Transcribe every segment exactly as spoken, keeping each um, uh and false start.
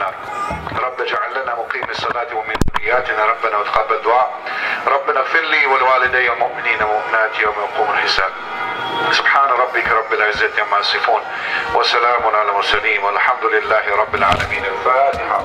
النار. رب اجعل لنا مقيم الصلاة ومن ذرياتنا ربنا وتقبل دعاء. ربنا اغفر لي ولوالدي والمؤمنين والمؤمنات يوم يقوم الحساب. سبحان ربك رب العزة عما يصفون وسلام على المرسلين والحمد لله رب العالمين. الفاتحة.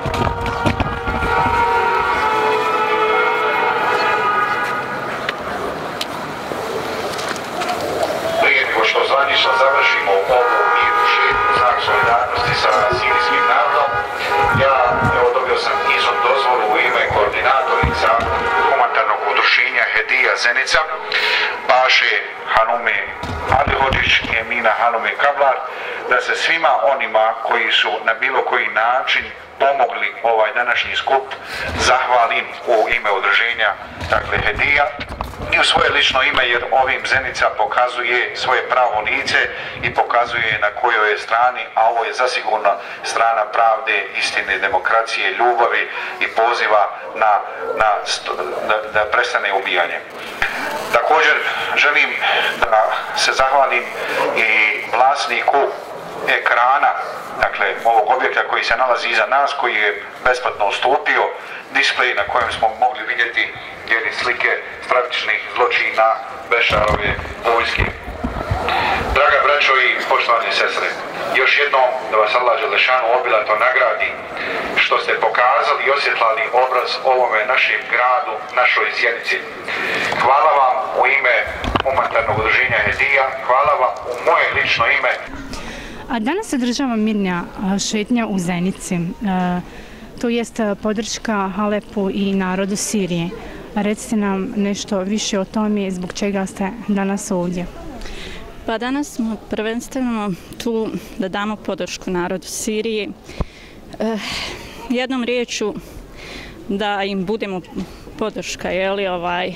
Prije nego što zvanično završimo ovu mirnu šetnju znak solidarnosti sa sirijskim narodom, ja evo dobio sam izom dozvolu u ime koordinatorica humanitarnog udruženja Hedija Zenica, Baše Hanume Alihođić i Emina Hanume Kablar, da se svima onima koji su na bilo koji način pomogli ovaj današnji skup zahvalim u ime udruženja, dakle Hedija, i u svoje lično ime, jer ovim Zenica pokazuje svoje pravo lice i pokazuje na kojoj je strani, a ovo je zasigurno strana pravde, istine, demokracije, ljubavi i poziva na, na, da, da prestane ubijanje. Također želim da se zahvalim i vlasniku ekrana, dakle ovog objekta koji se nalazi iza nas, koji je besplatno ustupio displej na kojem smo mogli vidjeti jedne slike stravičnih zločina Bešarove vojske. Draga braćo i poštovane sestre, još jednom da vas Allah dželešanu obilato nagradi što ste pokazali i osjetlali obraz ovome našem gradu, našoj Sjenici. Hvala vam u ime humanitarnog udruženja Hedija, hvala vam u moje lično ime. A danas se održava mirna šetnja u Zenici, to jest podrška Halepu i narodu Sirije. Recite nam nešto više o tome, zbog čega ste danas ovdje. Pa danas smo prvenstveno tu da damo podršku narodu Sirije. E, jednom riječu da im budemo podrška, jeli, ovaj,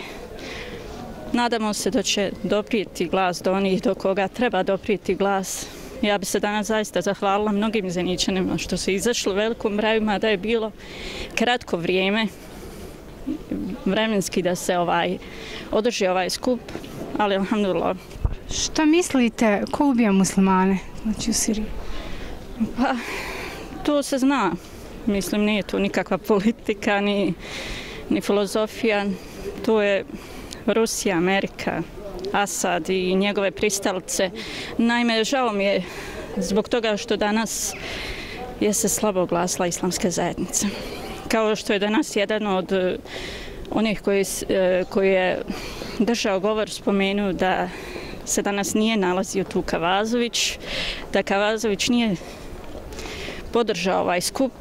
nadamo se da će doprijeti glas do onih do koga treba doprijeti glas. Ja bi se danas zaista zahvalila mnogim Zeničanima što su izašli u velikom broju, da je bilo kratko vrijeme vremenski da se ovaj održi ovaj skup, ali alhamdulillah. Šta mislite, ko ubija muslimane, znači u Siriji? Pa, to se zna. Mislim, nije tu nikakva politika, ni, ni filozofija. To je Rusija, Amerika, Asad i njegove pristalice. Naime, žao mi je zbog toga što danas je se slabo oglasila islamska zajednica. Kao što je danas jedan od onih koji, koji je držao govor spomenuo da se danas nije nalazio tu Kavazović, da Kavazović nije podržao ovaj skup.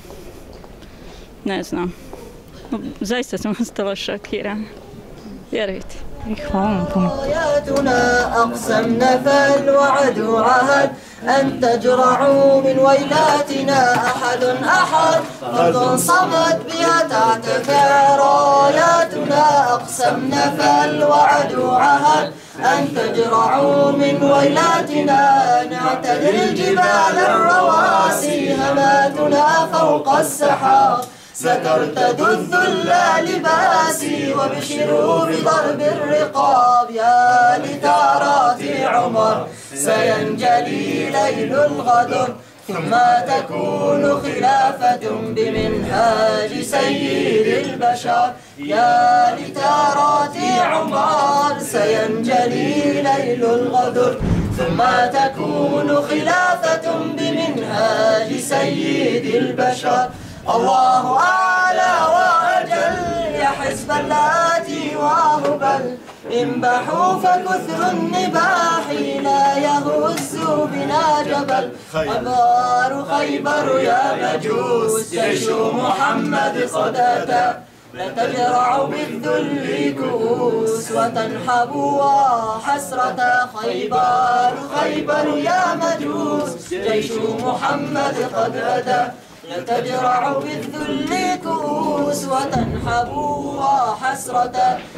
Ne znam. Zaista sam ostala šokirana. Vjerujte. آياتنا أقسمنا فالوعد عهد أن تجرعوا من ويلاتنا أحد أحد فرد صمد بها تعتفع راياتنا أقسمنا فالوعد عهد أن تجرعوا من ويلاتنا نعتذر الجبال الرواسي هماتنا فوق السحاب سترتد الذل لباسي وبشروا بضرب الرقاب يا لثارات عمر سينجلي ليل الغدر ثم تكون خلافة بمنهاج سيد البشر يا لثارات عمر سينجلي ليل الغدر ثم تكون خلافة بمنهاج سيد البشر الله أعلى وأجل يا حزب اللاتي وهبل انبحوا فكثر النباح لا يهز بنا جبل أبار خيبر يا مجوس جيش محمد قد أتى لتجرع بالذل كؤوس وتنحب وحسرة خيبر خيبر يا مجوس جيش محمد قد أتى لتجرع بالذل كؤوس وتنحب وحسرة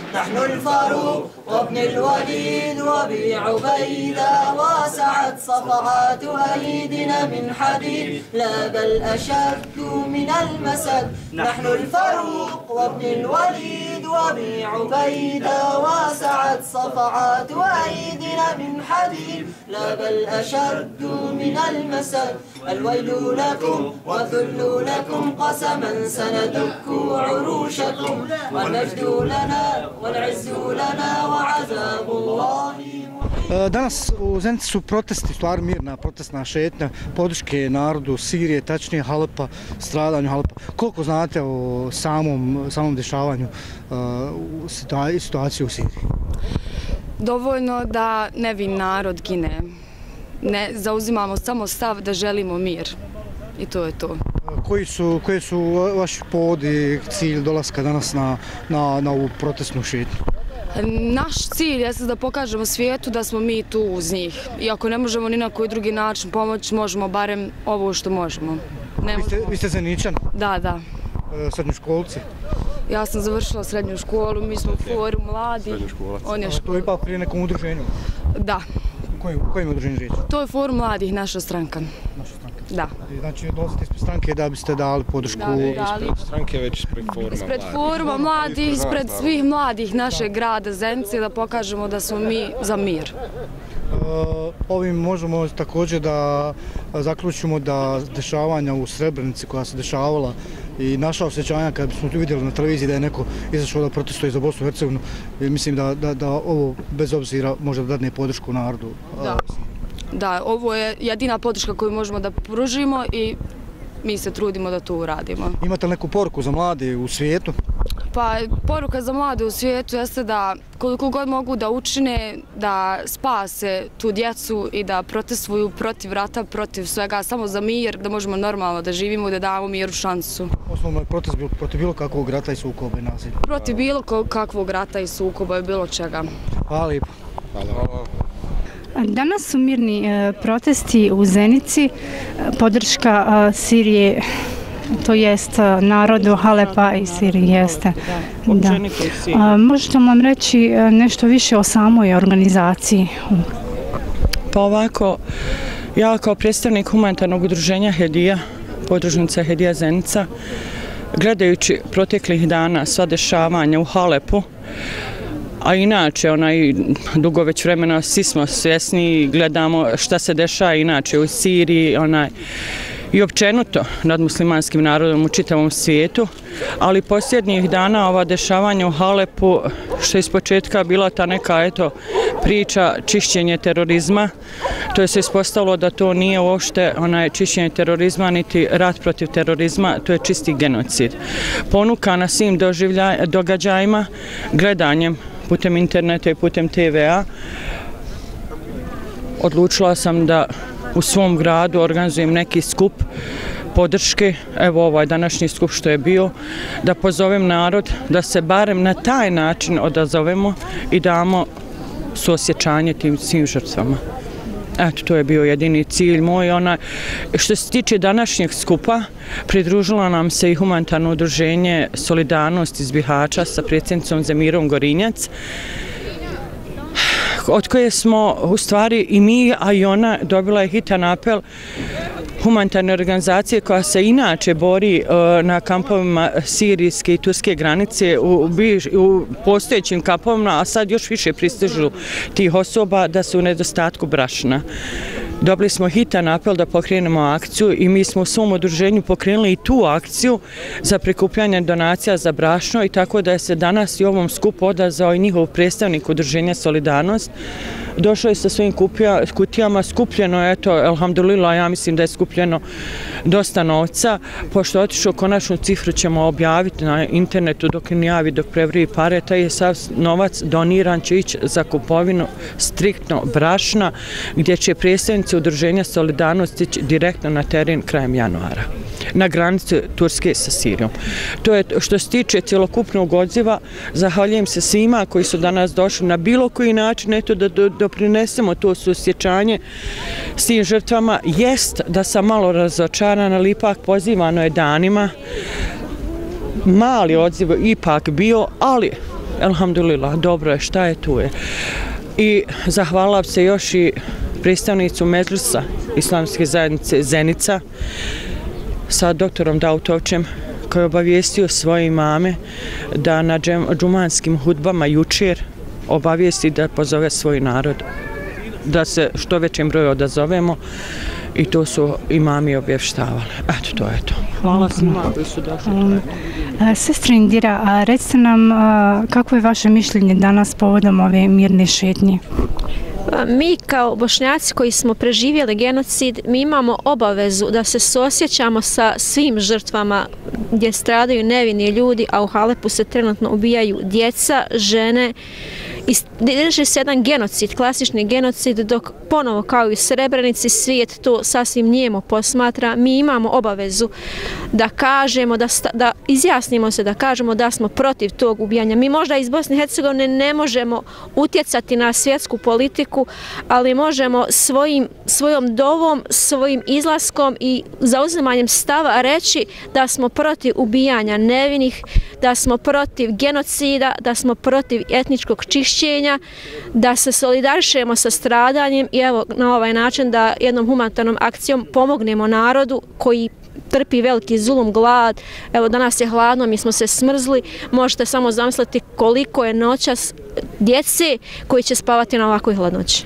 نحن الفاروق وابن الوليد وابي عبيدة وسعت صفعات أيدنا من حديد لا بل أشد من المسد نحن الفاروق وابن الوليد وابي عبيدة وسعت صفعات أيدنا من حديد لا بل أشد من المسد الويل لكم والذل لكم قسما سندك عروشكم والمجد لنا والعز لنا وعذاب الله. Danas u Zenici su protesti, stvar mirna protestna šetnja podrške narodu Sirije, tačnije Halepa, stradanju Halepa. Koliko znate o samom, samom dešavanju uh, situaciji u Siriji? Dovoljno da nevin narod gine. Ne zauzimamo samo stav da želimo mir. I to je to. Koji su, koji su vaši povodi, cilj dolaska danas na, na, na ovu protestnu šetnju? Naš cilj je da pokažemo svijetu da smo mi tu uz njih. I ako ne možemo ni na koji drugi način pomoći, možemo barem ovo što možemo. Ne vi, ste, vi ste Zeničan? Da, da. E, srednjoškolci? Ja sam završila srednju školu, mi smo u foru mladi. On je to je ipak prije nekom udruženju? Da. Kojim, kojim udruženju riječ? To je forum mladih, naša stranka. Naša stranka? Da. Znači dolazite ispred stranke da biste dali podršku? Da, bi dali. Ispred stranke već ispred foruma mladih. Ispred foruma mladih, ispred svih mladih našeg grada Zenice da pokažemo da smo mi za mir. Ovim možemo također da zaključimo da dešavanja u Srebrenici koja se dešavala i naša osjećanja kada smo vidjeli na televiziji da je neko izašao da protestuje za Bosnu i Hercegovinu, mislim da, da, da ovo bez obzira može da dadne podršku narodu. Da. Da, ovo je jedina podrška koju možemo da pružimo i mi se trudimo da to uradimo. Imate li neku poruku za mlade u svijetu? Pa poruka za mlade u svijetu jeste da koliko god mogu da učine, da spase tu djecu i da protestuju protiv rata, protiv svega, samo za mir, da možemo normalno da živimo i da damo miru šansu. Osnovno je protest protiv bilo kakvog rata i sukoba i nasilja? Protiv bilo kakvog rata i sukoba i bilo čega. Hvala lijepo. Hvala. Danas su mirni protesti u Zenici, podrška Sirije, to jest narodu Halepa i Siriji jeste. Da. Možete li nam reći nešto više o samoj organizaciji? Pa ovako, ja kao predstavnik humanitarnog udruženja Hedija, podružnica Hedija Zenica, gledajući proteklih dana sva dešavanja u Halepu, a inače, onaj, dugo već vremena svi smo svjesni i gledamo šta se dešava inače u Siriji, onaj, i općenito nad muslimanskim narodom u čitavom svijetu, ali posljednjih dana ova dešavanja u Halepu, što je iz početka bila ta neka eto, priča čišćenje terorizma, to je se ispostavilo da to nije uopšte onaj čišćenje terorizma niti rat protiv terorizma, to je čisti genocid. Ponuka na svim događajima, gledanjem putem interneta i putem te ve a, odlučila sam da u svom gradu organizujem neki skup podrške, evo ovaj današnji skup što je bio, da pozovem narod da se barem na taj način odazovemo i damo suosjećanje tim svim žrtvama. Eto, to je bio jedini cilj moj. Ona, što se tiče današnjeg skupa, pridružilo nam se i humanitarno udruženje Solidarnost iz Bihaća sa predsjednicom Zemirom Gorinjac, od koje smo u stvari i mi, a i ona dobila je hitan apel humanitarne organizacije koja se inače bori na kampovima sirijske i turske granice u, u postojećim kampovima, a sad još više pristižu tih osoba da su u nedostatku brašna. Dobili smo hitan apel da pokrenemo akciju i mi smo u svom udruženju pokrenuli i tu akciju za prikupljanje donacija za brašno i tako da je se danas i ovom skupu odazvao i njihov predstavnik udruženja Solidarnost. Došao je sa svojim kutijama, skupljeno je, eto, alhamdulillah, ja mislim da je skupljeno dosta novca, pošto je otišao konačnu cifru ćemo objaviti na internetu dok ne javi, dok prevriji pare, taj je sav novac doniran će ići za kupovinu striktno brašna, gdje će predstavnici udruženja Solidarnosti ići direktno na teren krajem januara, na granicu Turske sa Sirijom. To je što se tiče cjelokupnog odziva, zahvaljujem se svima koji su danas došli na bilo koji način, eto da doprinesemo to suosjećanje s tim žrtvama. Jest da sam malo razočarana, ali ipak pozivano je danima, mali odziv ipak bio, ali elhamdulillah, dobro je, šta je tu je. I zahvalila se još i predstavnicu Medžlisa Islamske zajednice Zenica sa doktorom Dautovčem, koji je obavijestio svoje imame da na džumanskim hudbama jučer obavijesti da pozove svoj narod, da se što većem broju odazovemo, i to su imami obještavali. Eto, to je to. Hvala svima koji su došli. Sestra Indira, recite nam kako je vaše mišljenje danas povodom ove mirne šetnje? Mi kao Bošnjaci koji smo preživjeli genocid, mi imamo obavezu da se suosjećamo sa svim žrtvama gdje stradaju nevini ljudi, a u Halepu se trenutno ubijaju djeca, žene. Drži se jedan genocid, klasični genocid, dok ponovo kao i u Srebrenici svijet to sasvim nijemo posmatra. Mi imamo obavezu da kažemo, da, da izjasnimo se, da kažemo da smo protiv tog ubijanja. Mi možda iz Bosne i Hercegovine ne možemo utjecati na svjetsku politiku, ali možemo svojim, svojom dovom, svojim izlaskom i zauzimanjem stava reći da smo protiv ubijanja nevinih, da smo protiv genocida, da smo protiv etničkog čišćenja, da se solidarišemo sa stradanjem i evo na ovaj način da jednom humanitarnom akcijom pomognemo narodu koji trpi veliki zulum, glad. Evo danas je hladno, mi smo se smrzli, možete samo zamisliti koliko je noćas djece koji će spavati na ovakvoj hladnoći.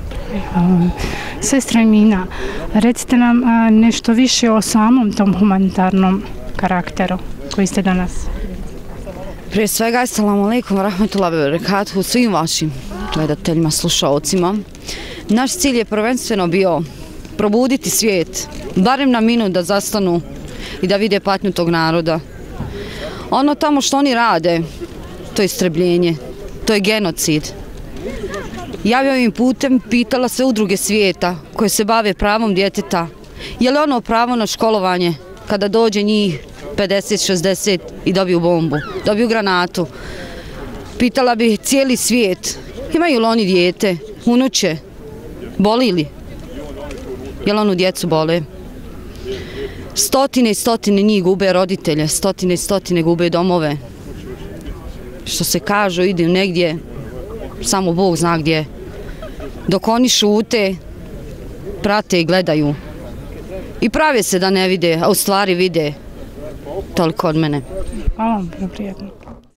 Sestra Emina, recite nam nešto više o samom tom humanitarnom karakteru koji ste danas. Prije svega, assalamu alaikum wa rahmatullahi wa barakatuhu svim vašim gledateljima, slušalcima. Naš cilj je prvenstveno bio probuditi svijet, barem na minut da zastanu i da vide patnju tog naroda. Ono tamo što oni rade, to je istrebljenje, to je genocid. Ja bi ovim putem pitala sve udruge svijeta koje se bave pravom djeteta, je li ono pravo na školovanje kada dođe njih pedeset šezdeset i dobiju bombu, dobiju granatu. Pitala bi cijeli svijet, imaju li oni dijete, unuče, boli li? Je li onu djecu bole? Stotine i stotine njih gube roditelje, stotine i stotine gube domove. Što se kažu, idu negdje, samo Bog zna gdje. Dok oni šute, prate i gledaju. I prave se da ne vide, a u stvari vide. Toliko od mene. Hvala vam, prijetno.